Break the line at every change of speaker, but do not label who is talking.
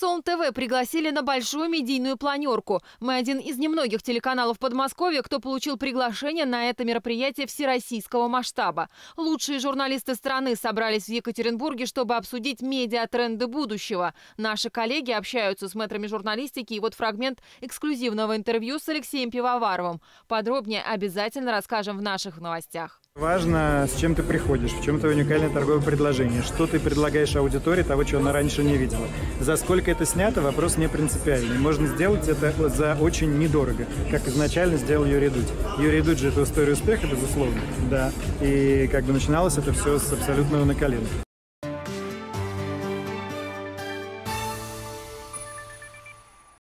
СОЛН ТВ пригласили на большую медийную планерку. Мы один из немногих телеканалов Подмосковья, кто получил приглашение на это мероприятие всероссийского масштаба. Лучшие журналисты страны собрались в Екатеринбурге, чтобы обсудить медиатренды будущего. Наши коллеги общаются с мэтрами журналистики, и вот фрагмент эксклюзивного интервью с Алексеем Пивоваровым. Подробнее обязательно расскажем в наших новостях.
Важно, с чем ты приходишь, в чем твое уникальное торговое предложение, что ты предлагаешь аудитории того, чего она раньше не видела. За сколько это снято, вопрос не принципиальный. Можно сделать это за очень недорого, как изначально сделал Юрий Дудь. Юрий Дудь же — это история успеха, безусловно, да. И начиналось это все с абсолютного на коленке.